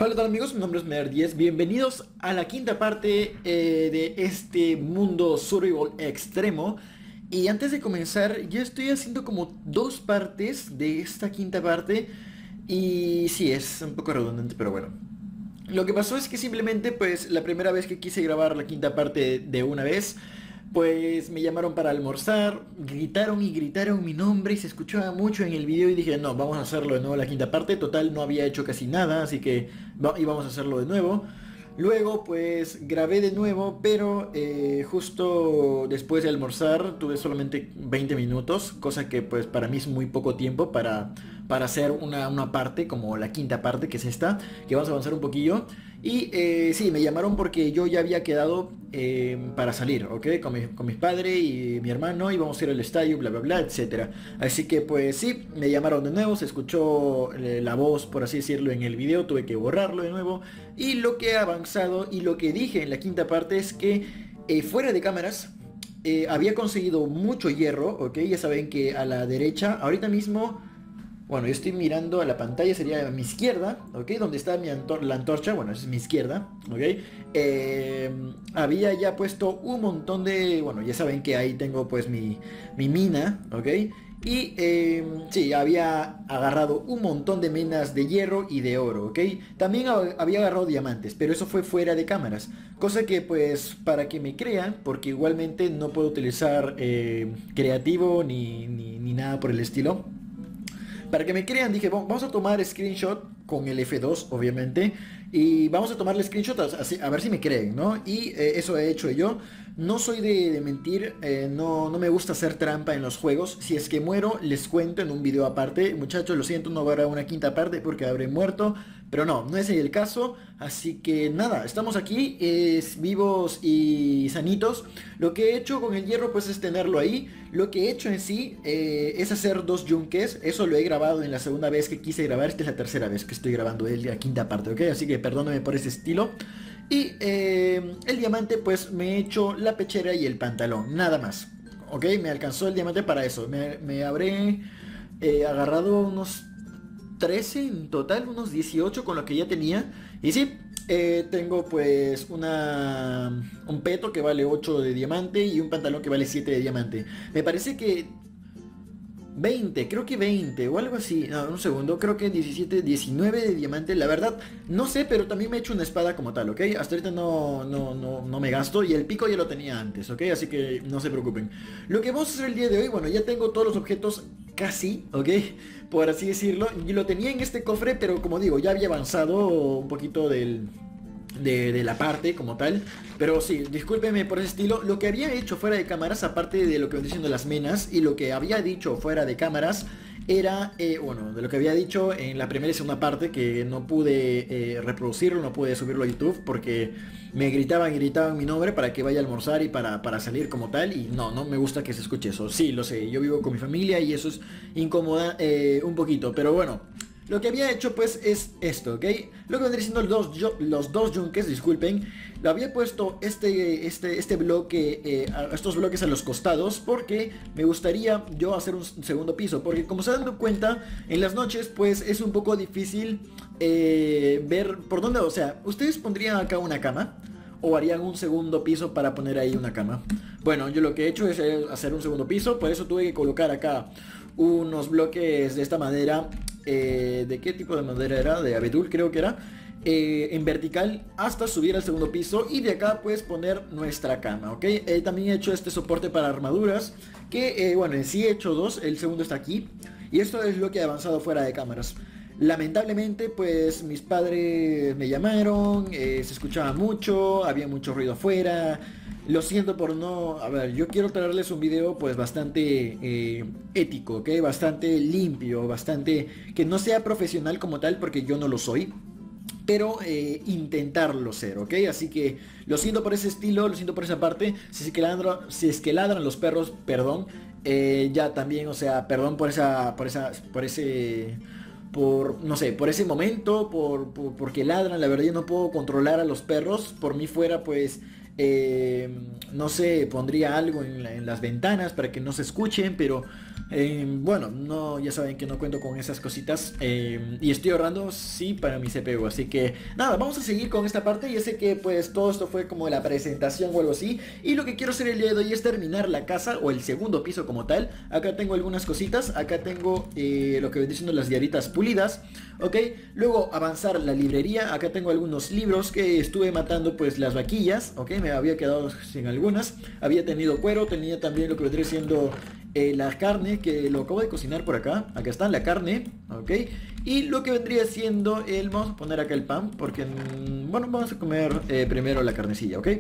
Hola, ¿qué tal amigos? Mi nombre es Mer10. Bienvenidos a la quinta parte de este mundo survival extremo. Y antes de comenzar, yo estoy haciendo como dos partes de esta quinta parte. Y sí, es un poco redundante, pero bueno. Lo que pasó es que simplemente, pues, la primera vez que quise grabar la quinta parte de una vez, pues me llamaron para almorzar, gritaron y gritaron mi nombre y se escuchaba mucho en el video y dije, no, vamos a hacerlo de nuevo la quinta parte. Total, no había hecho casi nada, así que íbamos a hacerlo de nuevo. Luego, pues, grabé de nuevo, pero justo después de almorzar tuve solamente 20 minutos, cosa que pues para mí es muy poco tiempo para hacer una parte como la quinta parte, que es esta, que vamos a avanzar un poquillo. Y sí, me llamaron porque yo ya había quedado para salir, ¿ok? Con mis padres y mi hermano, íbamos a ir al estadio, bla, bla, bla, etcétera. Así que pues sí, me llamaron de nuevo, se escuchó la voz, por así decirlo, en el video, tuve que borrarlo de nuevo. Y lo que he avanzado y lo que dije en la quinta parte es que fuera de cámaras había conseguido mucho hierro, ¿ok? Ya saben que a la derecha, ahorita mismo... Bueno, yo estoy mirando a la pantalla, sería a mi izquierda, ¿ok? Donde está la antorcha, bueno, esa es mi izquierda, ¿ok? Había ya puesto un montón de, bueno, ya saben que ahí tengo pues mi mina, ¿ok? Y sí, había agarrado un montón de minas de hierro y de oro, ¿ok? También había agarrado diamantes, pero eso fue fuera de cámaras. Cosa que pues para que me crean, porque igualmente no puedo utilizar creativo ni nada por el estilo. Para que me crean, dije, vamos a tomar screenshot con el F2, obviamente, y vamos a tomarle screenshot a ver si me creen, ¿no? Y eso he hecho yo. No soy de mentir, no me gusta hacer trampa en los juegos. Si es que muero, les cuento en un video aparte. Muchachos, lo siento, no habrá una quinta parte porque habré muerto. Pero no es el caso. Así que nada, estamos aquí, vivos y sanitos. Lo que he hecho con el hierro pues es tenerlo ahí. Lo que he hecho en sí es hacer dos yunques. Eso lo he grabado en la segunda vez que quise grabar. Esta es la tercera vez que estoy grabando la quinta parte, ¿ok? Así que perdóname por ese estilo. Y el diamante pues me he hecho la pechera y el pantalón, nada más. ¿Ok? Me alcanzó el diamante para eso. Me habré agarrado unos 13 en total, unos 18 con lo que ya tenía. Y sí, tengo pues un peto que vale 8 de diamante y un pantalón que vale 7 de diamante. Me parece que 20, creo que 20 o algo así. No, un segundo, creo que 17, 19 de diamante. La verdad, no sé, pero también me he hecho una espada como tal, ¿ok? Hasta ahorita no me gasto y el pico ya lo tenía antes, ¿ok? Así que no se preocupen. Lo que vamos a hacer el día de hoy, bueno, ya tengo todos los objetos casi, ¿ok? Por así decirlo. Y lo tenía en este cofre, pero como digo, ya había avanzado un poquito de la parte como tal. Pero sí, discúlpeme por ese estilo. Lo que había hecho fuera de cámaras, aparte de lo que estoy diciendo las minas, y lo que había dicho fuera de cámaras, era, bueno, de lo que había dicho en la primera y segunda parte, que no pude reproducirlo, no pude subirlo a YouTube, porque me gritaban y gritaban mi nombre para que vaya a almorzar y para salir como tal, y no me gusta que se escuche eso. Sí, lo sé, yo vivo con mi familia y eso es incomoda un poquito, pero bueno. Lo que había hecho pues es esto, ¿ok? Lo que vendría siendo los dos yunques, disculpen. Lo había puesto este bloque, estos bloques a los costados, porque me gustaría yo hacer un segundo piso. Porque como se dan cuenta, en las noches pues es un poco difícil ver por dónde, o sea, ¿ustedes pondrían acá una cama? ¿O harían un segundo piso para poner ahí una cama? Bueno, yo lo que he hecho es hacer un segundo piso, por eso tuve que colocar acá unos bloques de esta madera. ¿De qué tipo de madera era? De abedul creo que era. En vertical hasta subir al segundo piso y de acá puedes poner nuestra cama, ¿ok? También he hecho este soporte para armaduras que, bueno, en sí he hecho dos, el segundo está aquí. Y esto es lo que he avanzado fuera de cámaras. Lamentablemente pues mis padres me llamaron, se escuchaba mucho, había mucho ruido afuera. Lo siento por no... A ver, yo quiero traerles un video pues bastante ético, ¿ok? Bastante limpio, bastante... Que no sea profesional como tal porque yo no lo soy. Pero intentarlo ser, ¿ok? Así que lo siento por ese estilo, lo siento por esa parte. Si es que ladran los perros, perdón. Ya también, o sea, perdón por ese no sé, por ese momento, porque ladran. La verdad yo no puedo controlar a los perros. Por mí fuera pues no sé, pondría algo en las ventanas para que no se escuchen, pero bueno, no, ya saben que no cuento con esas cositas, y estoy ahorrando sí para mi CPU, así que nada, vamos a seguir con esta parte. Ya sé que pues todo esto fue como la presentación o algo así, y lo que quiero hacer el día de hoy es terminar la casa o el segundo piso como tal. Acá tengo algunas cositas, acá tengo lo que vendría siendo las diaritas pulidas, ok, luego avanzar la librería. Acá tengo algunos libros que estuve matando pues las vaquillas, ok, me había quedado sin algunas, había tenido cuero, tenía también lo que vendría siendo la carne, que lo acabo de cocinar por acá. Acá está la carne, ok. Y lo que vendría siendo el... Vamos a poner acá el pan, porque... bueno, vamos a comer primero la carnecilla, ok.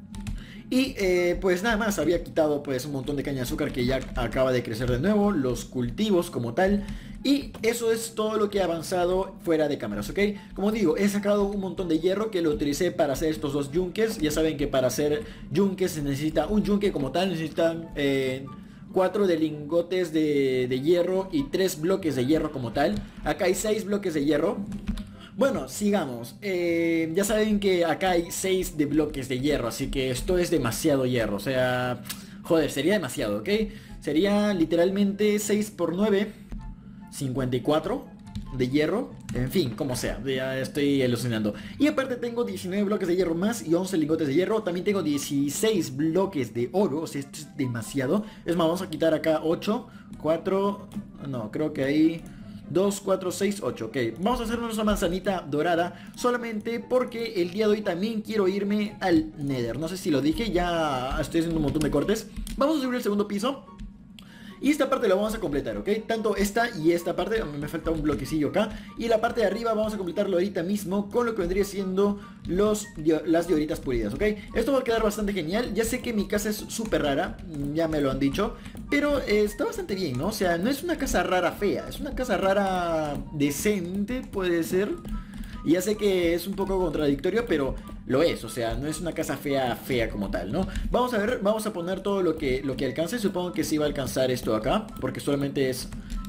Y pues nada más, había quitado pues un montón de caña de azúcar que ya acaba de crecer de nuevo, los cultivos como tal. Y eso es todo lo que he avanzado fuera de cámaras, ¿ok? Como digo, he sacado un montón de hierro que lo utilicé para hacer estos dos yunques. Ya saben que para hacer yunques se necesita un yunque como tal, necesitan... 4 de lingotes de hierro y 3 bloques de hierro como tal. Acá hay 6 bloques de hierro. Bueno, sigamos. Ya saben que acá hay 6 de bloques de hierro, así que esto es demasiado hierro. O sea, joder, sería demasiado, ¿ok? Sería literalmente 6 por 9, 54 de hierro. En fin, como sea, ya estoy alucinando. Y aparte tengo 19 bloques de hierro más y 11 lingotes de hierro. También tengo 16 bloques de oro. O sea, esto es demasiado. Es más, vamos a quitar acá 8, 4... No, creo que hay 2, 4, 6, 8. Ok, vamos a hacernos una manzanita dorada solamente porque el día de hoy también quiero irme al Nether. No sé si lo dije, ya estoy haciendo un montón de cortes. Vamos a subir el segundo piso. Y esta parte la vamos a completar, ¿ok? Tanto esta y esta parte, a mí me falta un bloquecillo acá. Y la parte de arriba vamos a completarlo ahorita mismo con lo que vendría siendo las dioritas pulidas, ¿ok? Esto va a quedar bastante genial. Ya sé que mi casa es súper rara, ya me lo han dicho, pero está bastante bien, ¿no? O sea, no es una casa rara fea, es una casa rara decente, puede ser. Y ya sé que es un poco contradictorio, pero lo es, o sea, no es una casa fea, fea como tal, ¿no? Vamos a ver, vamos a poner todo lo que alcance. Supongo que sí va a alcanzar esto acá, porque solamente es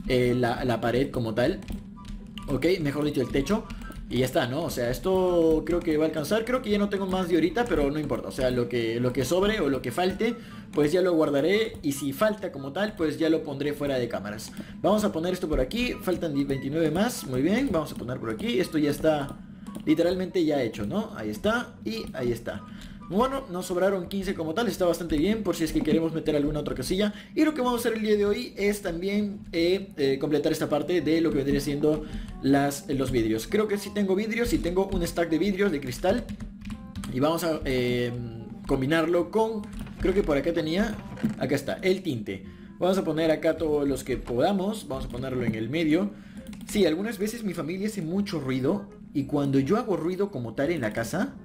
la pared como tal. Ok, mejor dicho, el techo. Y ya está, ¿no? O sea, esto creo que va a alcanzar. Creo que ya no tengo más de ahorita, pero no importa. O sea, lo que sobre o lo que falte, pues ya lo guardaré. Y si falta como tal, pues ya lo pondré fuera de cámaras. Vamos a poner esto por aquí. Faltan 29 más. Muy bien, vamos a poner por aquí. Esto ya está literalmente ya hecho, ¿no? Ahí está y ahí está. Bueno, nos sobraron 15 como tal, está bastante bien por si es que queremos meter alguna otra casilla. Y lo que vamos a hacer el día de hoy es también completar esta parte de lo que vendría siendo los vidrios. Creo que sí tengo vidrios, sí tengo un stack de vidrios de cristal. Y vamos a combinarlo con, creo que por acá tenía, acá está, el tinte. Vamos a poner acá todos los que podamos, vamos a ponerlo en el medio. Sí, algunas veces mi familia hace mucho ruido y cuando yo hago ruido como tal en la casa,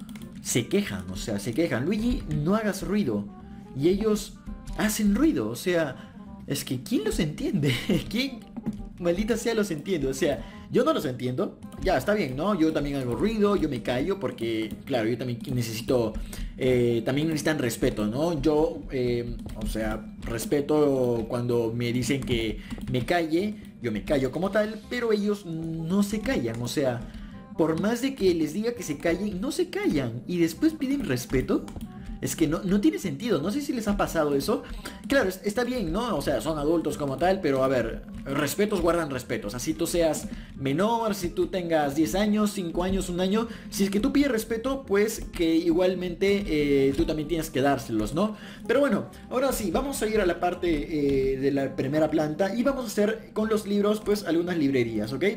se quejan, o sea, se quejan. Luigi, no hagas ruido. Y ellos hacen ruido, o sea, es que ¿quién los entiende? ¿Quién, maldita sea, los entiende? O sea, yo no los entiendo. Ya, está bien, ¿no? Yo también hago ruido, yo me callo porque, claro, yo también necesito, también necesitan respeto, ¿no? Yo, o sea, respeto cuando me dicen que me calle, yo me callo como tal, pero ellos no se callan, o sea... Por más de que les diga que se callen, no se callan. Y después piden respeto. Es que no tiene sentido. No sé si les ha pasado eso. Claro, está bien, ¿no? O sea, son adultos como tal. Pero a ver, respetos guardan respetos. Así tú seas menor, si tú tengas 10 años, 5 años, 1 año. Si es que tú pides respeto, pues que igualmente tú también tienes que dárselos, ¿no? Pero bueno, ahora sí, vamos a ir a la parte de la primera planta. Y vamos a hacer con los libros, pues algunas librerías, ¿ok?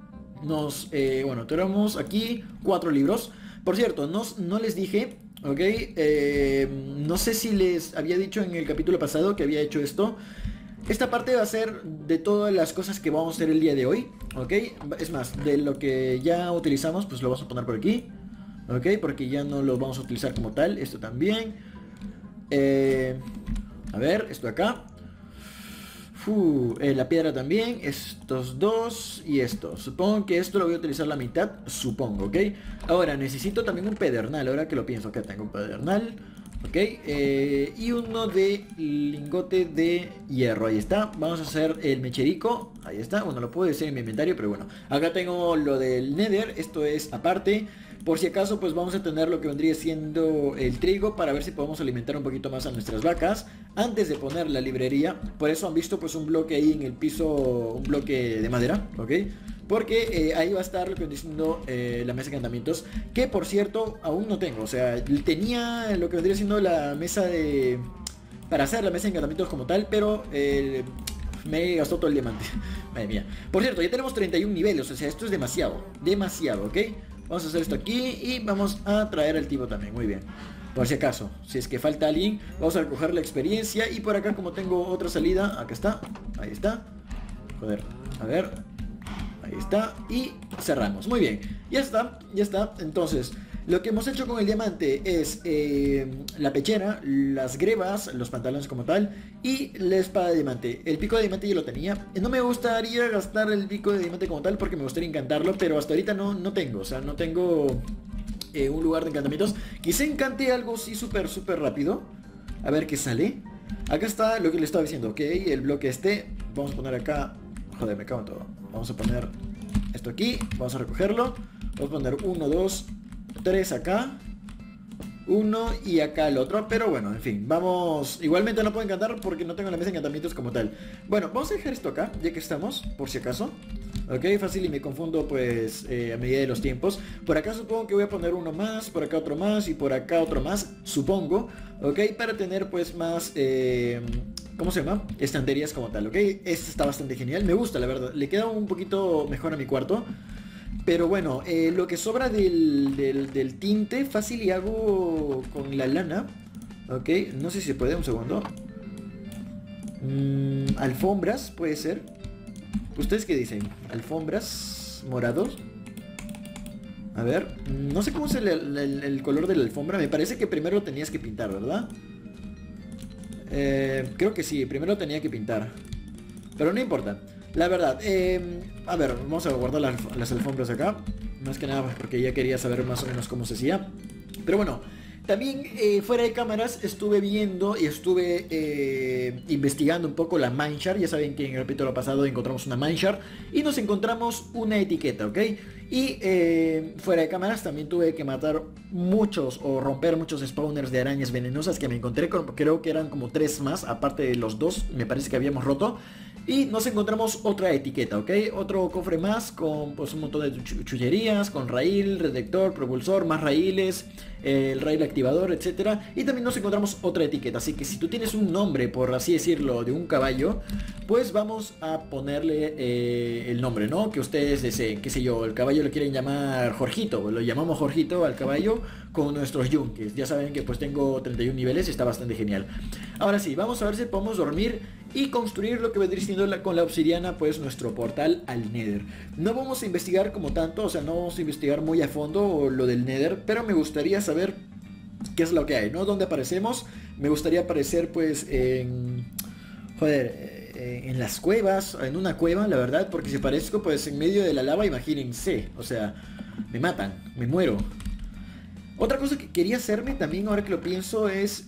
Bueno, tenemos aquí 4 libros. Por cierto, no les dije, ok, no sé si les había dicho en el capítulo pasado que había hecho esto. Esta parte va a ser de todas las cosas que vamos a hacer el día de hoy, ok. Es más, de lo que ya utilizamos, pues lo vamos a poner por aquí, ok, porque ya no lo vamos a utilizar como tal. Esto también, a ver, esto acá. La piedra también, estos dos y esto. Supongo que esto lo voy a utilizar la mitad, supongo, ¿ok? Ahora, necesito también un pedernal, ahora que lo pienso. Acá tengo un pedernal, ¿ok? Y uno de lingote de hierro, ahí está. Vamos a hacer el mecherico, ahí está. Bueno, lo puedo decir en mi inventario, pero bueno. Acá tengo lo del Nether, esto es aparte. Por si acaso pues vamos a tener lo que vendría siendo el trigo para ver si podemos alimentar un poquito más a nuestras vacas antes de poner la librería. Por eso han visto pues un bloque ahí en el piso, un bloque de madera, ¿ok? Porque ahí va a estar lo que vendría siendo la mesa de encantamientos, que por cierto aún no tengo. O sea, tenía lo que vendría siendo la mesa de... para hacer la mesa de encantamientos como tal, pero me gastó todo el diamante. Madre mía. Por cierto, ya tenemos 31 niveles, o sea, esto es demasiado, demasiado, ¿ok? Vamos a hacer esto aquí y vamos a traer al tipo también, muy bien. Por si acaso, si es que falta alguien, vamos a recoger la experiencia. Y por acá, como tengo otra salida, acá está, ahí está. Joder, a ver, ahí está. Y cerramos, muy bien, ya está, ya está. Entonces, lo que hemos hecho con el diamante es la pechera, las grebas, los pantalones como tal y la espada de diamante. El pico de diamante yo lo tenía. No me gustaría gastar el pico de diamante como tal porque me gustaría encantarlo, pero hasta ahorita no tengo, o sea, no tengo un lugar de encantamientos. Quizá encante algo así súper rápido. A ver qué sale. Acá está lo que le estaba diciendo, ok, el bloque este. Vamos a poner acá, joder, me cago en todo. Vamos a poner esto aquí, vamos a recogerlo. Vamos a poner 1, 2, 3 acá, 1 y acá el otro. Pero bueno, en fin, vamos. Igualmente no puedo encantar porque no tengo la mesa de encantamientos como tal. Bueno, vamos a dejar esto acá, ya que estamos, por si acaso. Ok, fácil y me confundo pues a medida de los tiempos. Por acá supongo que voy a poner uno más, por acá otro más y por acá otro más, supongo. Ok, para tener pues más, ¿cómo se llama? Estanterías como tal, ok. Este está bastante genial, me gusta la verdad. Le queda un poquito mejor a mi cuarto. Pero bueno, lo que sobra del tinte, fácil y hago con la lana. Ok, no sé si se puede, un segundo. Alfombras, puede ser. ¿Ustedes qué dicen? ¿Alfombras morados? A ver, no sé cómo es el color de la alfombra. Me parece que primero lo tenías que pintar, ¿verdad? Creo que sí, primero tenía que pintar. Pero no importa. La verdad, a ver, vamos a guardar las alfombras acá. Más que nada porque ya quería saber más o menos cómo se hacía. Pero bueno, también fuera de cámaras estuve viendo y estuve investigando un poco la Mineshard. Ya saben que en el capítulo pasado encontramos una Mineshard y nos encontramos una etiqueta, ¿ok? Y fuera de cámaras también tuve que matar muchos o romper muchos spawners de arañas venenosas que me encontré. Creo que eran como 3 más, aparte de los 2, me parece que habíamos roto. Y nos encontramos otra etiqueta, ¿ok? Otro cofre más con pues un montón de chullerías, con raíl, detector, propulsor, más raíles, el raíl activador, etcétera. Y también nos encontramos otra etiqueta. Así que si tú tienes un nombre, por así decirlo, de un caballo, pues vamos a ponerle el nombre, ¿no? Que ustedes deseen, qué sé yo, el caballo lo quieren llamar Jorgito, lo llamamos Jorgito al caballo con nuestros yunques. Ya saben que pues tengo 31 niveles y está bastante genial. Ahora sí, vamos a ver si podemos dormir y construir lo que vendría siendo con la obsidiana pues nuestro portal al Nether. No vamos a investigar como tanto, o sea, no vamos a investigar muy a fondo lo del Nether, pero me gustaría saber qué es lo que hay, ¿no? ¿Dónde aparecemos? Me gustaría aparecer pues en... joder, en las cuevas, en una cueva, la verdad, porque si aparezco pues en medio de la lava, imagínense, o sea, me matan, me muero. Otra cosa que quería hacerme también, ahora que lo pienso, es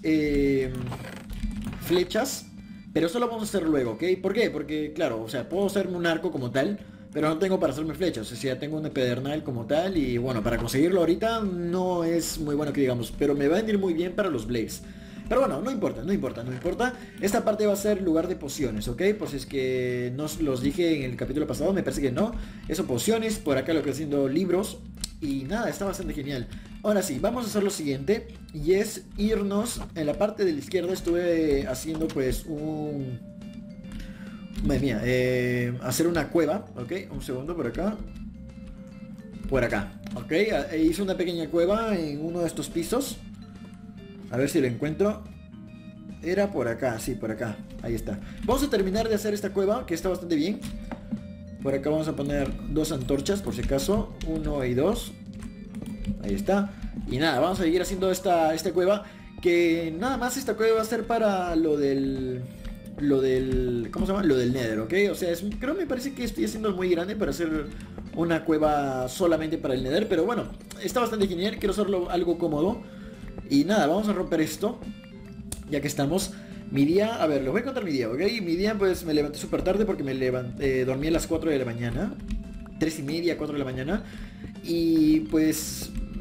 flechas. Pero eso lo vamos a hacer luego, ¿ok? ¿Por qué? Porque, claro, o sea, puedo hacerme un arco como tal, pero no tengo para hacerme flechas. O sea, tengo una pedernal como tal y, bueno, para conseguirlo ahorita no es muy bueno que digamos, pero me va a venir muy bien para los blades. Pero bueno, no importa, no importa, no importa. Esta parte va a ser lugar de pociones, ¿ok? Por si es que no los dije en el capítulo pasado, me parece que no. Eso, pociones, por acá lo que haciendo libros. Y nada, está bastante genial. Ahora sí, vamos a hacer lo siguiente. Y es irnos, en la parte de la izquierda estuve haciendo pues un... madre mía, hacer una cueva, ¿ok? Un segundo por acá. Por acá, ¿ok? Hice una pequeña cueva en uno de estos pisos. A ver si lo encuentro. Era por acá, sí, por acá. Ahí está. Vamos a terminar de hacer esta cueva, que está bastante bien. Por acá vamos a poner 2 antorchas, por si acaso. 1 y 2. Ahí está. Y nada, vamos a seguir haciendo esta cueva. Que nada más esta cueva va a ser para lo del... ¿cómo se llama? Lo del Nether, ¿ok? O sea, creo me parece que estoy haciendo muy grande para hacer una cueva solamente para el Nether. Pero bueno, está bastante genial. Quiero hacerlo algo cómodo. Y nada, vamos a romper esto. Ya que estamos. Mi día, a ver, les voy a contar mi día, ¿ok? Mi día pues me levanté súper tarde porque me levanté, dormí a las 4 de la mañana. 3 y media, 4 de la mañana. Y pues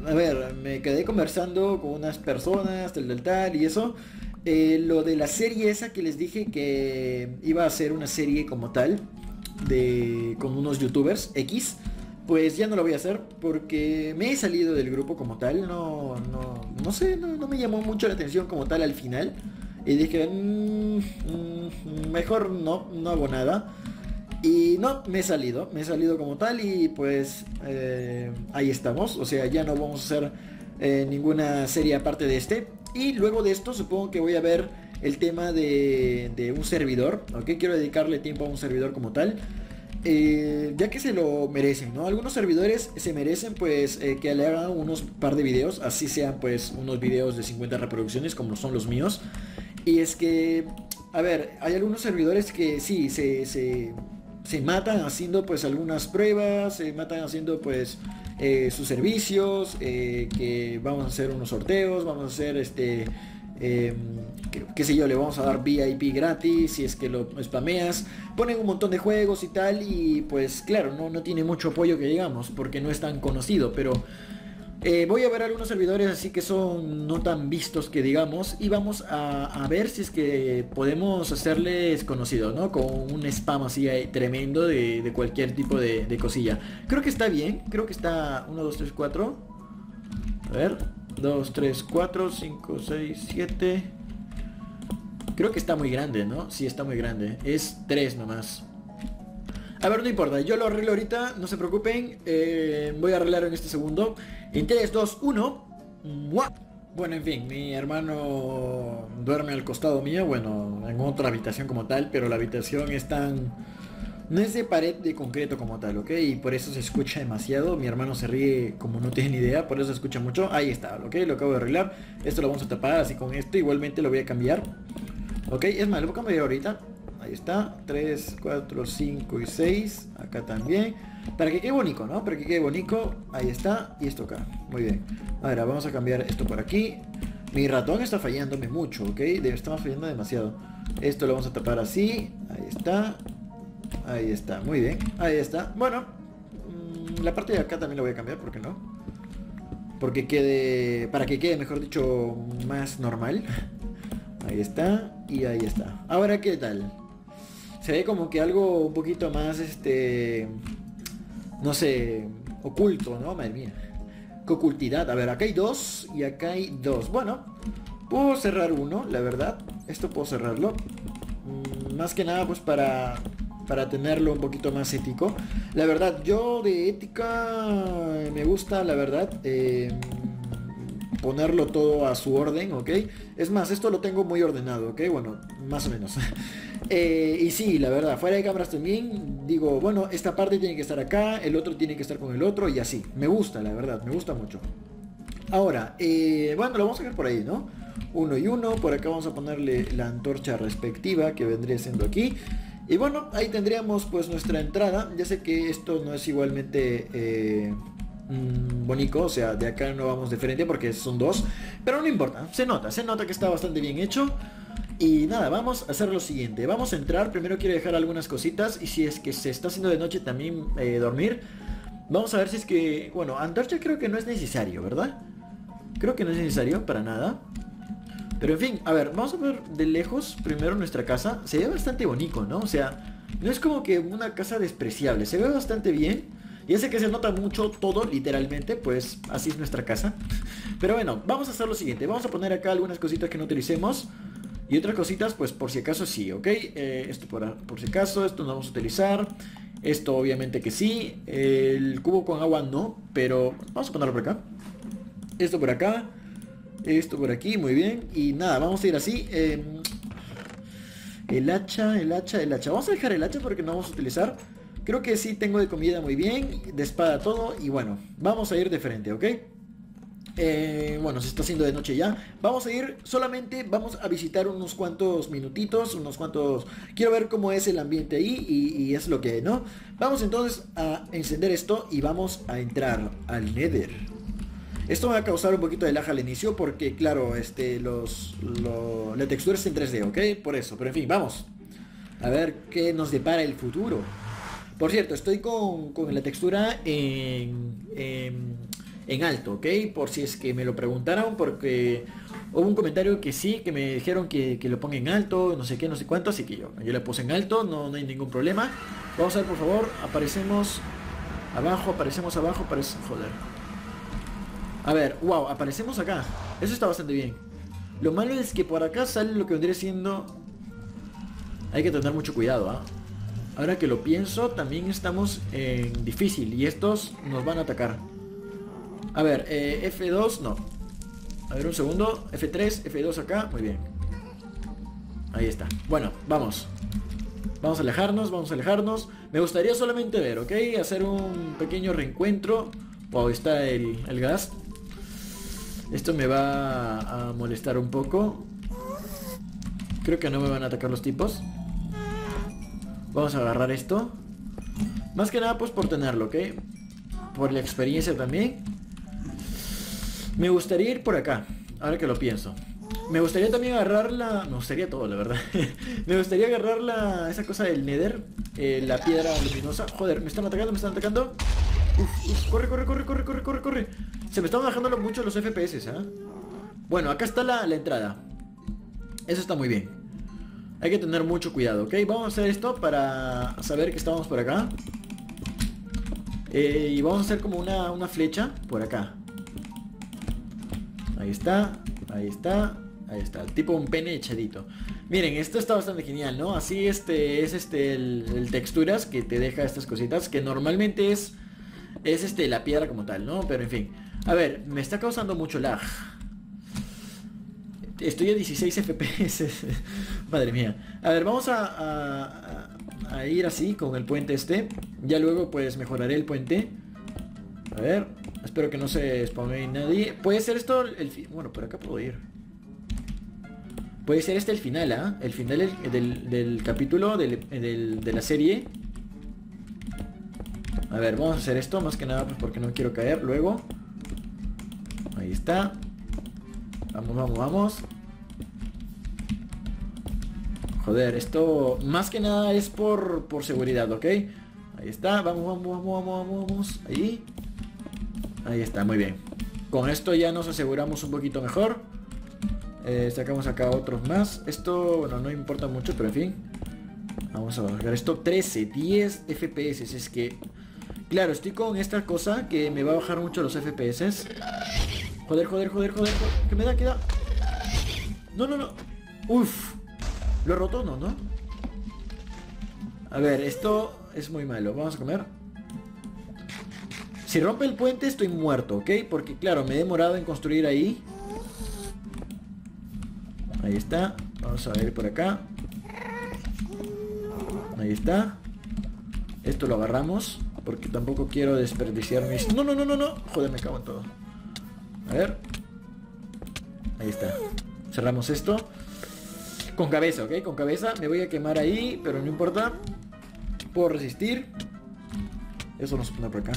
a ver, me quedé conversando con unas personas, tal, y eso. Lo de la serie esa que les dije que iba a ser una serie como tal, con unos youtubers X, pues ya no lo voy a hacer porque me he salido del grupo como tal, no sé, no me llamó mucho la atención como tal al final. Y dije, mejor no hago nada. Y no, me he salido como tal y pues ahí estamos. O sea, ya no vamos a hacer ninguna serie aparte de este. Y luego de esto supongo que voy a ver el tema de un servidor, ¿ok? Quiero dedicarle tiempo a un servidor como tal. Ya que se lo merecen, ¿no? Algunos servidores se merecen pues que le hagan unos par de videos, así sean pues unos videos de 50 reproducciones como son los míos. Y es que, a ver, hay algunos servidores que sí, se matan haciendo pues algunas pruebas, se matan haciendo pues sus servicios, que vamos a hacer unos sorteos, vamos a hacer qué sé yo, le vamos a dar VIP gratis si es que lo spameas, ponen un montón de juegos y tal y pues claro, no tiene mucho apoyo que digamos porque no es tan conocido, pero voy a ver algunos servidores así que son no tan vistos que digamos y vamos a ver si es que podemos hacerles conocidos, ¿no? Con un spam así tremendo de cualquier tipo de cosilla. Creo que está bien, creo que está 1, 2, 3, 4. A ver, 2, 3, 4, 5, 6, 7. Creo que está muy grande, ¿no? Sí, está muy grande. Es 3 nomás. A ver, no importa, yo lo arreglo ahorita, no se preocupen. Voy a arreglarlo en este segundo. En 3, 2, 1. ¡Mua! Bueno, en fin, mi hermano duerme al costado mío, bueno, en otra habitación como tal, pero la habitación es tan... No es de pared de concreto como tal, ¿ok? Y por eso se escucha demasiado. Mi hermano se ríe como no tiene ni idea, por eso se escucha mucho. Ahí está, ¿ok? Lo acabo de arreglar. Esto lo vamos a tapar así con esto. Igualmente lo voy a cambiar. ¿Ok? Es más, lo voy a cambiar ahorita. Ahí está, 3, 4, 5 y 6. Acá también. Para que quede bonito, ¿no? Para que quede bonito. Ahí está. Y esto acá. Muy bien. Ahora vamos a cambiar esto por aquí. Mi ratón está fallándome mucho, ¿ok? Estamos fallando demasiado. Esto lo vamos a tapar así. Ahí está. Ahí está. Muy bien. Ahí está. Bueno. La parte de acá también la voy a cambiar, ¿por qué no? Porque quede... Para que quede, mejor dicho, más normal. Ahí está. Y ahí está. Ahora, ¿qué tal? Se ve como que algo un poquito más, no sé, oculto, ¿no? Madre mía. ¿Qué ocultidad? A ver, acá hay 2 y acá hay 2. Bueno, puedo cerrar uno, la verdad. Esto puedo cerrarlo. Más que nada, pues para tenerlo un poquito más ético. La verdad, yo de ética me gusta, la verdad, ponerlo todo a su orden, ¿ok? Es más, esto lo tengo muy ordenado, ¿ok? Bueno, más o menos. Y sí, la verdad, fuera de cámaras también, digo, bueno, esta parte tiene que estar acá, el otro tiene que estar con el otro y así. Me gusta, la verdad, me gusta mucho. Ahora, bueno, lo vamos a dejar por ahí, ¿no? Uno y uno, por acá vamos a ponerle la antorcha respectiva que vendría siendo aquí. Y bueno, ahí tendríamos pues nuestra entrada. Ya sé que esto no es igualmente bonito, o sea, de acá no vamos de frente porque son 2, pero no importa, se nota que está bastante bien hecho. Y nada, vamos a hacer lo siguiente, vamos a entrar, primero quiero dejar algunas cositas y si es que se está haciendo de noche también dormir. Vamos a ver si es que, bueno, antorcha creo que no es necesario, ¿verdad? Creo que no es necesario para nada. Pero en fin, a ver, vamos a ver de lejos primero nuestra casa. Se ve bastante bonito, ¿no? O sea, no es como que una casa despreciable, se ve bastante bien. Y sé que se nota mucho todo, literalmente, pues así es nuestra casa. Pero bueno, vamos a hacer lo siguiente. Vamos a poner acá algunas cositas que no utilicemos. Y otras cositas, pues por si acaso sí, ¿ok? Esto por si acaso, esto no vamos a utilizar. Esto obviamente que sí. El cubo con agua no, pero vamos a ponerlo por acá. Esto por acá. Esto por aquí, muy bien. Y nada, vamos a ir así. El hacha. Vamos a dejar el hacha porque no vamos a utilizar. Creo que sí tengo de comida muy bien, de espada todo. Y bueno, vamos a ir de frente, ¿ok? Bueno, se está haciendo de noche ya. Vamos a ir, solamente vamos a visitar unos cuantos minutitos, unos cuantos... Quiero ver cómo es el ambiente ahí y es lo que hay, ¿no? Vamos entonces a encender esto y vamos a entrar al Nether. Esto me va a causar un poquito de lag al inicio porque, claro, la textura es en 3D, ¿ok? Por eso, pero en fin, vamos. A ver qué nos depara el futuro. Por cierto, estoy con la textura en en alto, ¿ok? Por si es que me lo preguntaron, porque hubo un comentario que sí, que me dijeron que lo ponga en alto, no sé qué, no sé cuánto, así que yo le puse en alto, no hay ningún problema. Vamos a ver, por favor, aparecemos abajo, joder. A ver, wow, aparecemos acá. Eso está bastante bien. Lo malo es que por acá sale lo que vendría siendo... Hay que tener mucho cuidado, ¿ah? Ahora que lo pienso, también estamos en difícil y estos nos van a atacar. A ver, F2, no. A ver, un segundo. F3, F2 acá, muy bien. Ahí está. Bueno, vamos. Vamos a alejarnos. Me gustaría solamente ver, ¿ok? Hacer un pequeño reencuentro. Wow, está el gas. Esto me va a molestar un poco. Creo que no me van a atacar los tipos. Vamos a agarrar esto. Más que nada pues por tenerlo, ¿ok? Por la experiencia también. Me gustaría ir por acá, ahora que lo pienso. Me gustaría también agarrar la... Me gustaría todo, la verdad. Me gustaría agarrar esa cosa del Nether. La piedra luminosa. Joder, me están atacando. Uf, corre. Se me están bajando mucho los FPS, ¿eh? Bueno, acá está la entrada. Eso está muy bien. Hay que tener mucho cuidado, ¿ok? Vamos a hacer esto para saber que estamos por acá. Y vamos a hacer como una flecha por acá. Ahí está. Tipo un pene echadito. Miren, esto está bastante genial, ¿no? Así es el texturas que te deja estas cositas. Que normalmente es la piedra como tal, ¿no? Pero en fin. A ver, me está causando mucho lag. Estoy a 16 FPS. Madre mía. A ver, vamos a ir así con el puente este. Ya luego pues mejoraré el puente. A ver, espero que no se spawne nadie. Puede ser esto bueno, por acá puedo ir. Puede ser el final, ¿ah? El final del capítulo de la serie. A ver, vamos a hacer esto más que nada pues porque no quiero caer luego. Ahí está. Vamos. Joder, esto más que nada es por seguridad, ¿ok? Ahí está, vamos. Ahí está, muy bien. Con esto ya nos aseguramos un poquito mejor. Sacamos acá otros más. Esto, bueno, no importa mucho, pero en fin. Vamos a bajar esto. 10 FPS. Es que, claro, estoy con esta cosa que me va a bajar mucho los FPS. Joder. ¿Qué me da? No. Uf. Lo he roto, ¿no? A ver, esto es muy malo. Vamos a comer. Si rompe el puente estoy muerto, ¿ok? Porque claro, me he demorado en construir ahí. Ahí está. Vamos a ver por acá. Ahí está. Esto lo agarramos, porque tampoco quiero desperdiciar mis... No. Joder, me cago en todo. A ver. Ahí está. Cerramos esto. Con cabeza, ¿ok? Con cabeza. Me voy a quemar ahí, pero no importa. Puedo resistir. Eso no se pone por acá.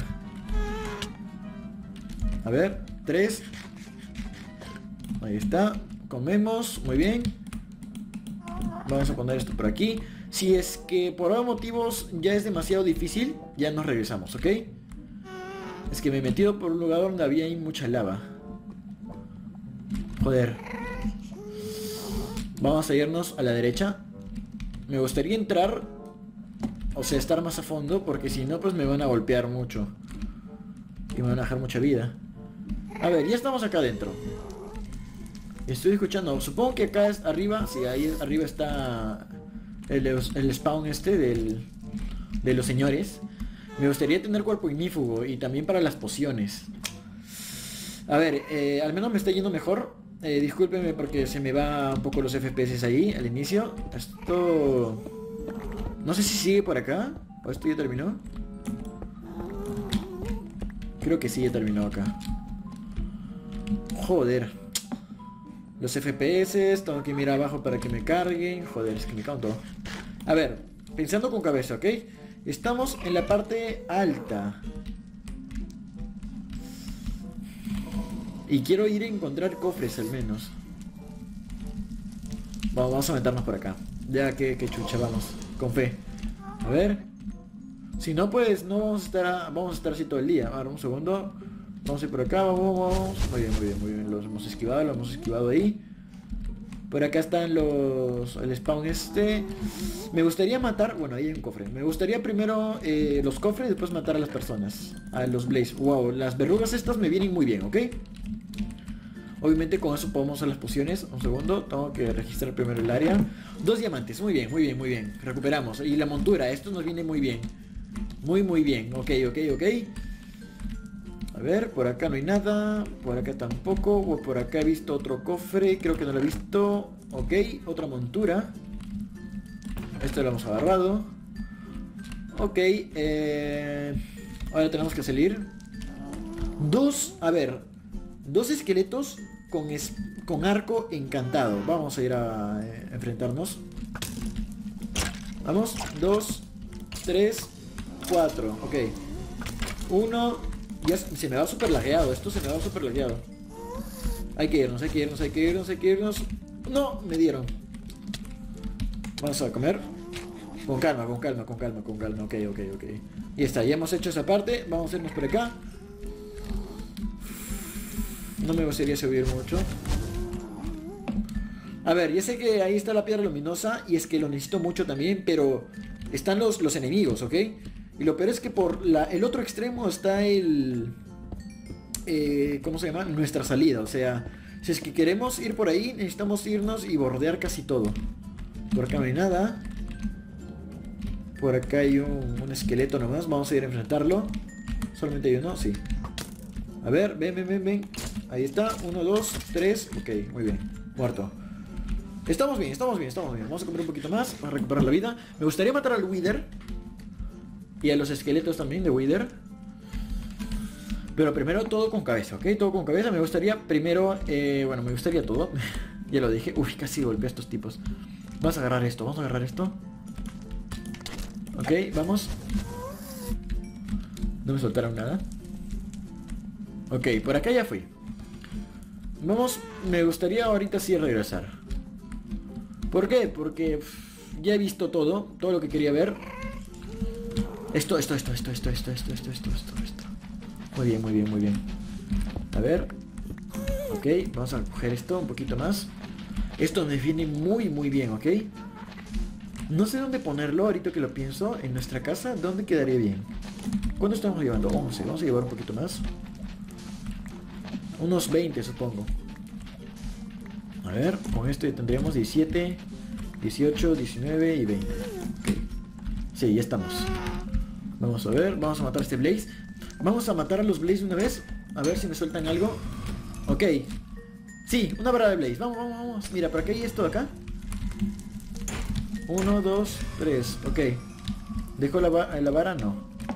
A ver, 3. Ahí está. Comemos, muy bien. Vamos a poner esto por aquí. Si es que por algún motivos ya es demasiado difícil, ya nos regresamos, ¿ok? Es que me he metido por un lugar donde había ahí mucha lava. Joder. Vamos a irnos a la derecha. Me gustaría entrar, o sea, estar más a fondo, porque si no pues me van a golpear mucho y me van a dejar mucha vida. A ver, ya estamos acá adentro. Estoy escuchando, supongo que acá es arriba. Sí, ahí arriba está el spawn de los señores. Me gustaría tener cuerpo ignífugo y también para las pociones. A ver, al menos me está yendo mejor. Discúlpenme porque se me va un poco los FPS ahí al inicio. Esto... No sé si sigue por acá. ¿O esto ya terminó? Creo que sí, ya terminó acá. Joder. Los FPS, tengo que mirar abajo para que me carguen. Joder, es que me cago en todo. A ver, pensando con cabeza, ¿ok? Estamos en la parte alta. Y quiero ir a encontrar cofres al menos. Vamos a meternos por acá. Ya que chucha, vamos. Con fe. A ver. Si no, pues no vamos a estar así todo el día. A ver, un segundo. Vamos a ir por acá, vamos. Muy bien, muy bien, muy bien. Los hemos esquivado ahí. Por acá están el spawn este. Me gustaría matar, bueno, ahí hay un cofre. Me gustaría primero los cofres y después matar a las personas. A los blaze. Wow, las verrugas estas me vienen muy bien, ¿ok? Obviamente con eso podemos hacer las pociones. Un segundo, tengo que registrar primero el área. 2 diamantes, muy bien, muy bien, muy bien. Recuperamos. Y la montura, esto nos viene muy bien. Muy, muy bien, ok. A ver, por acá no hay nada. Por acá tampoco. O por acá he visto otro cofre. Creo que no lo he visto. Ok, otra montura. Esto lo hemos agarrado. Ok, ahora tenemos que salir. A ver, 2 esqueletos con arco encantado. Vamos a ir a enfrentarnos. Vamos, 2, 3, 4. Ok, 1. Ya se me va súper lagueado. Esto se me va súper lagueado. Hay que irnos. No, me dieron. Vamos a comer. Con calma. Ok. Y está, ya hemos hecho esa parte. Vamos a irnos por acá. No me gustaría subir mucho. A ver, ya sé que ahí está la piedra luminosa. Y es que lo necesito mucho también. Pero están los enemigos, ¿ok? Y lo peor es que por el otro extremo está ¿cómo se llama? Nuestra salida. O sea, si es que queremos ir por ahí, necesitamos irnos y bordear casi todo. Por acá no hay nada. Por acá hay un esqueleto nomás. Vamos a ir a enfrentarlo. Solamente hay uno, sí. A ver, ven. Ahí está, 1, 2, 3. Ok, muy bien, muerto. Estamos bien. Vamos a comer un poquito más para recuperar la vida. Me gustaría matar al Wither y a los esqueletos también de Wither. Pero primero todo con cabeza, ¿ok? Todo con cabeza. Me gustaría primero, bueno, me gustaría todo. Ya lo dije. Uy, casi golpeé a estos tipos. Vamos a agarrar esto, Ok, vamos. No me soltaron nada. Ok, por acá ya fui. Vamos, me gustaría ahorita sí regresar. ¿Por qué? Porque ya he visto todo lo que quería ver. Esto. Muy bien. A ver. Ok, vamos a coger esto un poquito más. Esto me viene muy bien, ¿ok? No sé dónde ponerlo ahorita que lo pienso. En nuestra casa, ¿dónde quedaría bien? ¿Cuánto estamos llevando? 11, vamos a llevar un poquito más. Unos 20 supongo. A ver, con esto ya tendríamos 17, 18, 19 y 20. Ok. Sí, ya estamos. Vamos a ver, vamos a matar a este Blaze. Vamos a matar a los Blaze una vez. A ver si me sueltan algo. Ok. Sí, una vara de Blaze. Vamos. Mira, por acá hay esto de acá. 1, 2, 3. Ok. ¿Dejo la vara? No.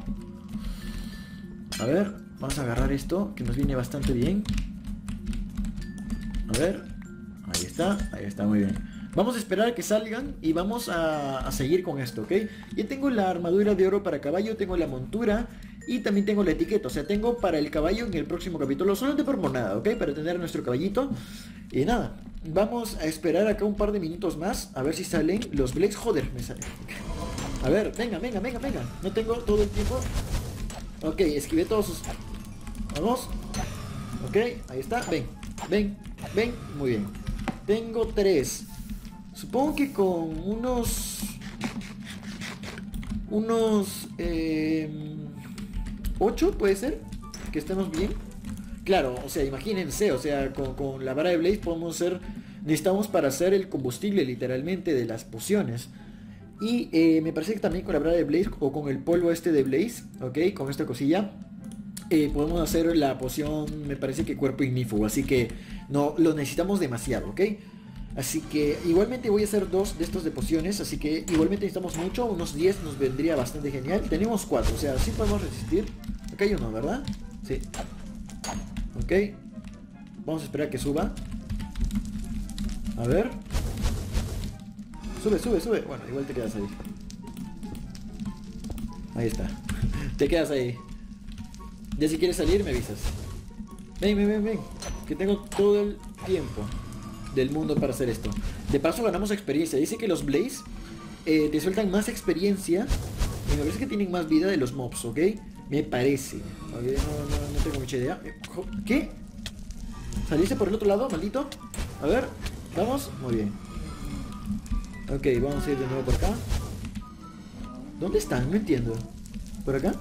A ver, vamos a agarrar esto, que nos viene bastante bien. A ver. Ahí está, muy bien. Vamos a esperar a que salgan y vamos a seguir con esto, ¿ok? Ya tengo la armadura de oro para caballo, tengo la montura y también tengo la etiqueta. O sea, tengo para el caballo en el próximo capítulo, solamente por monada, ¿ok? Para tener a nuestro caballito. Y nada, vamos a esperar acá un par de minutos más, a ver si salen los Blaze. Joder, me salen. A ver, venga. No tengo todo el tiempo. Ok, esquivé todos sus... Vamos. Ok, ahí está. Ven. Muy bien. Tengo 3. Supongo que con unos 8 puede ser. Que estemos bien. Claro, o sea, imagínense. O sea, con la vara de Blaze podemos hacer... Necesitamos para hacer el combustible literalmente de las pociones. Y me parece que también con la vara de Blaze o con el polvo este de Blaze, ok, con esta cosilla, podemos hacer la poción, me parece que cuerpo ignífugo. Así que no lo necesitamos demasiado, ok. Así que igualmente voy a hacer 2 de estos de pociones. Así que igualmente necesitamos mucho, unos 10 nos vendría bastante genial. Tenemos 4, o sea, sí podemos resistir. Acá hay uno, ¿verdad? Sí. Ok. Vamos a esperar a que suba. A ver. Sube. Bueno, igual te quedas ahí. Ahí está. Te quedas ahí. Ya si quieres salir me avisas. Ven. Que tengo todo el tiempo del mundo para hacer esto. De paso ganamos experiencia. Dice que los Blaze te sueltan más experiencia. Y me parece que tienen más vida de los mobs, ¿ok? Me parece. Ok, no tengo mucha idea. ¿Qué? ¿Saliste por el otro lado, maldito? A ver, vamos. Muy bien. Ok, vamos a ir de nuevo por acá. ¿Dónde están? No entiendo. ¿Por acá?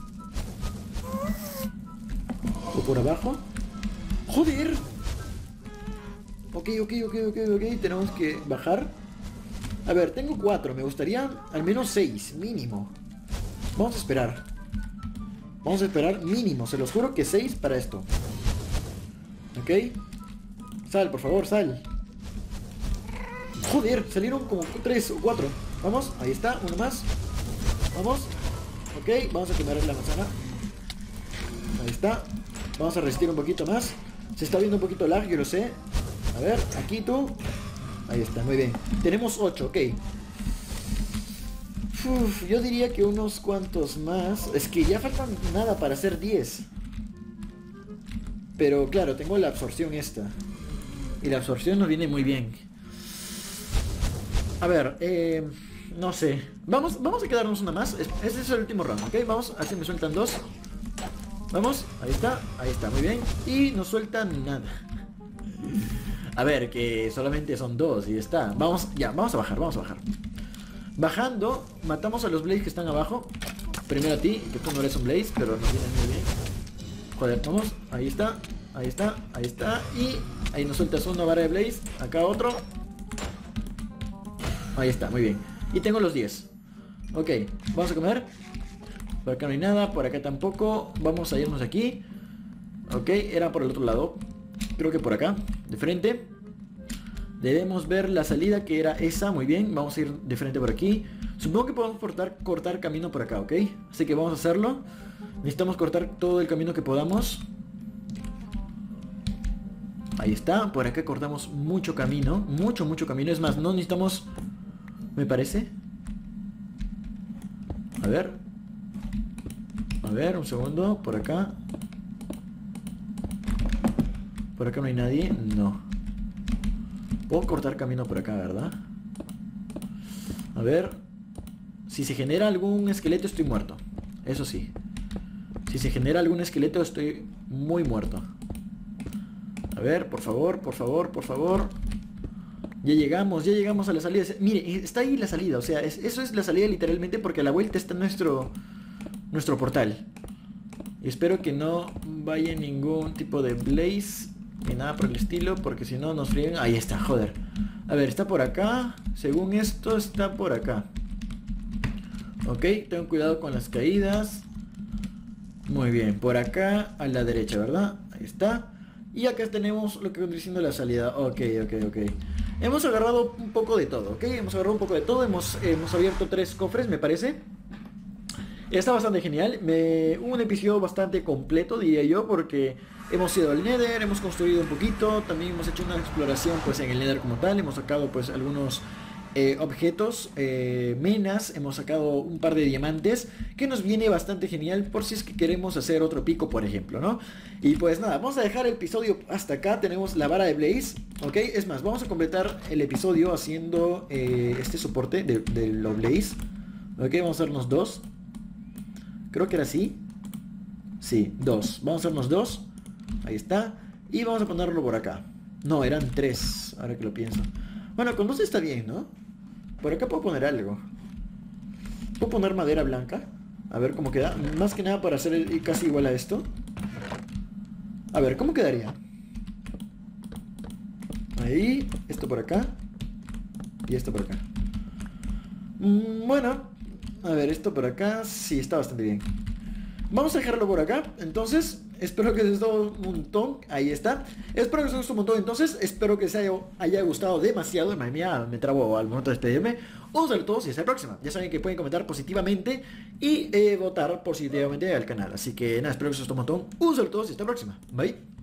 ¿O por abajo? ¡Joder! Ok. Tenemos que bajar. A ver, tengo 4. Me gustaría al menos 6, mínimo. Vamos a esperar. Vamos a esperar mínimo. Se los juro que 6 para esto. Ok. Sal, por favor, sal. Joder, salieron como 3 o 4. Vamos, ahí está, uno más. Vamos. Ok, vamos a quemar la manzana. Ahí está. Vamos a resistir un poquito más. Se está viendo un poquito lag, yo lo sé. A ver, aquí tú. Ahí está, muy bien. Tenemos 8, ok. Uf, yo diría que unos cuantos más. Es que ya faltan nada para hacer 10. Pero claro, tengo la absorción esta. Y la absorción nos viene muy bien. A ver, no sé. Vamos a quedarnos una más. Este es el último round, ¿ok? Vamos, así me sueltan 2. Vamos, ahí está, muy bien. Y no sueltan nada. A ver, que solamente son 2 y está. Vamos a bajar. Bajando, matamos a los Blaze que están abajo. Primero a ti, que tú no eres un Blaze, pero nos viene muy bien. Joder, vamos, ahí está. Y ahí nos sueltas una vara de Blaze. Acá otro. Ahí está, muy bien. Y tengo los 10. Ok, vamos a comer. Por acá no hay nada, por acá tampoco. Vamos a irnos aquí. Ok, era por el otro lado. Creo que por acá, de frente. Debemos ver la salida, que era esa, muy bien. Vamos a ir de frente por aquí. Supongo que podemos cortar camino por acá, ¿ok? Así que vamos a hacerlo. Necesitamos cortar todo el camino que podamos. Ahí está, por acá cortamos mucho camino. Mucho camino, es más, no necesitamos... Me parece. A ver, un segundo, por acá. Por acá no hay nadie, no. Puedo cortar camino por acá, ¿verdad? A ver. Si se genera algún esqueleto estoy muerto. Eso sí. Si se genera algún esqueleto estoy muy muerto. A ver, por favor. Ya llegamos a la salida. Mire, está ahí la salida. O sea, eso es la salida literalmente, porque a la vuelta está nuestro portal. Y espero que no vaya ningún tipo de Blaze ni nada por el estilo, porque si no nos fríen. Ahí está, joder. A ver, está por acá. Según esto está por acá. Ok, tengan cuidado con las caídas. Muy bien, por acá a la derecha, ¿verdad? Ahí está. Y acá tenemos lo que viene diciendo la salida. Ok. Hemos agarrado un poco de todo, ¿ok? Hemos abierto 3 cofres, me parece. Está bastante genial. Un episodio bastante completo, diría yo, porque hemos ido al Nether, hemos construido un poquito, también hemos hecho una exploración pues en el Nether como tal, hemos sacado pues algunos objetos, menas, hemos sacado un par de diamantes, que nos viene bastante genial por si es que queremos hacer otro pico, por ejemplo, ¿no? Y pues nada, vamos a dejar el episodio hasta acá. Tenemos la vara de Blaze, ¿ok? Es más, vamos a completar el episodio haciendo este soporte de los Blaze, ¿ok? Vamos a hacernos 2. Creo que era así. Sí, 2. Vamos a hacernos 2. Ahí está. Y vamos a ponerlo por acá. No, eran 3. Ahora que lo pienso. Bueno, con 2 está bien, ¿no? Por acá puedo poner algo. Puedo poner madera blanca. A ver cómo queda. Más que nada para hacer casi igual a esto. A ver, ¿cómo quedaría? Ahí. Esto por acá. Y esto por acá. Bueno. A ver, esto por acá, sí, está bastante bien. Vamos a dejarlo por acá, entonces. Espero que les gustó un montón. Ahí está. Espero que les gustó un montón, entonces. Espero que se haya gustado demasiado. Madre mía, me trabo al momento de despedirme. Un saludo a todos y hasta la próxima. Ya saben que pueden comentar positivamente y votar positivamente al canal. Así que nada, espero que les gustó un montón. Un saludo a todos y hasta la próxima. Bye.